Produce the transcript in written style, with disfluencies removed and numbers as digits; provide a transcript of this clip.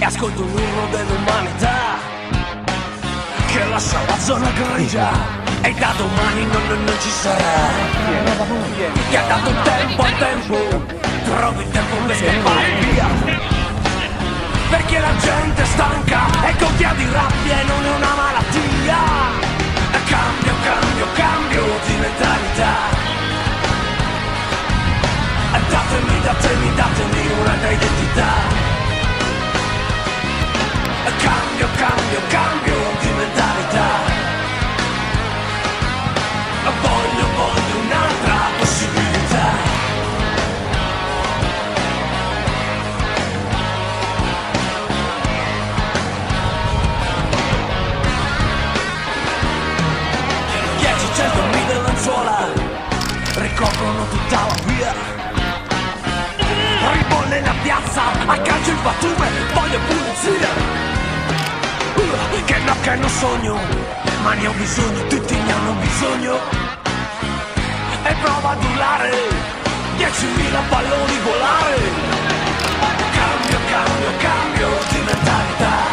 e ascolto l'urlo dell'umanità che lascia la zona grigia e da domani non ci sarà. Ti ha dato tempo al tempo, trovi il tempo per scappare via, perché la gente è stanca e gonfia di rabbia e non è una malattia. Cambio di mentalità. Datemi un'altra identità. Cambio di mentalità. Voglio un'altra possibilità. Mille lenzuola ricoprono tutta la via, ribolle la piazza, a calcio il batume, voglio pulizia. Che non sogno, ma ne ho bisogno, tutti ne hanno bisogno. E prova ad urlare, 10.000 palloni volare. Cambio di mentalità.